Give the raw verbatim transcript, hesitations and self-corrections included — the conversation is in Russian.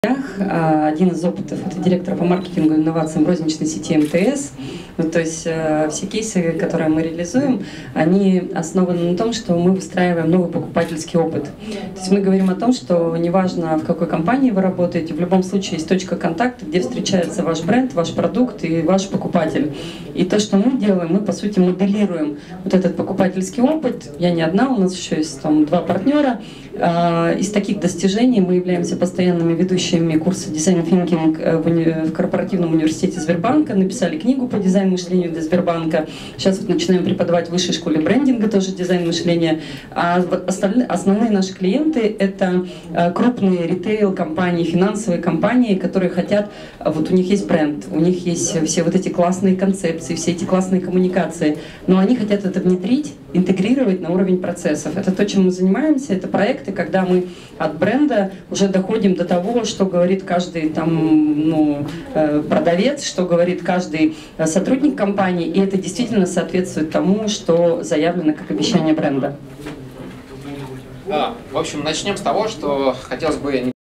Один из опытов — это директор по маркетингу и инновациям розничной сети эм тэ эс. Ну, то есть э, все кейсы, которые мы реализуем, они основаны на том, что мы выстраиваем новый покупательский опыт. То есть мы говорим о том, что неважно, в какой компании вы работаете, в любом случае есть точка контакта, где встречается ваш бренд, ваш продукт и ваш покупатель. И то, что мы делаем, мы, по сути, моделируем вот этот покупательский опыт. Я не одна, у нас еще есть там два партнера. Э, из таких достижений мы являемся постоянными ведущими курса «Дизайн Thinking» в, уни... в корпоративном университете Сбербанка, написали книгу по дизайн мышлению для Сбербанка. Сейчас вот начинаем преподавать в высшей школе брендинга, тоже дизайн мышления. А остальные, основные наши клиенты — это крупные ритейл-компании, финансовые компании, которые хотят, вот у них есть бренд, у них есть все вот эти классные концепции, все эти классные коммуникации, но они хотят это внедрить, интегрировать на уровень процессов. Это то, чем мы занимаемся, это проекты, когда мы от бренда уже доходим до того, что говорит каждый там, ну, продавец, что говорит каждый сотрудник компании, и это действительно соответствует тому, что заявлено как обещание бренда. Да, в общем, начнем с того, что хотелось бы